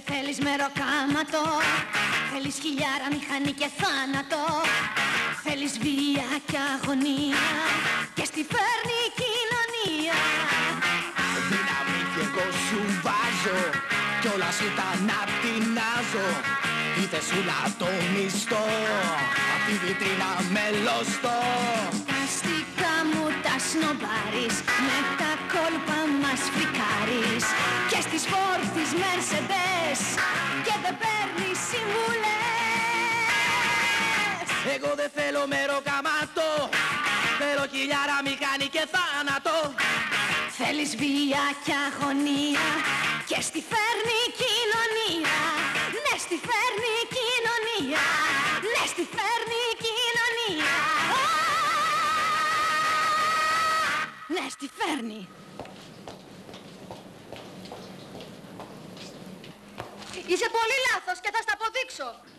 Θέλεις μεροκάματο, θέλεις χιλιάρα, μηχανή και θάνατο. Θέλεις βία και αγωνία και στη φέρνει η κοινωνία. Δύναμη κι εγώ σου βάζω κι όλα σου τα να τεινάζω. Είτε σου να το μισθώ, απ' τη βιτρίνα με λωστό. Τα αστικά μου τα σνομπάρεις, με τα κόλπα μας φρικάρεις. Και στις φόρτις Mercedes και δεν παίρνεις συμβουλές. Εγώ δεν θέλω μεροκαμάτο, θέλω χιλιάρα, μηχανή και θάνατο. Θέλεις βία και αγωνία και στη φέρνει η κοινωνία. Ναι, στη φέρνει η κοινωνία. Ναι, στη φέρνει η κοινωνία. Ναι, στη φέρνει. Είσαι πολύ λάθος και θα στα αποδείξω.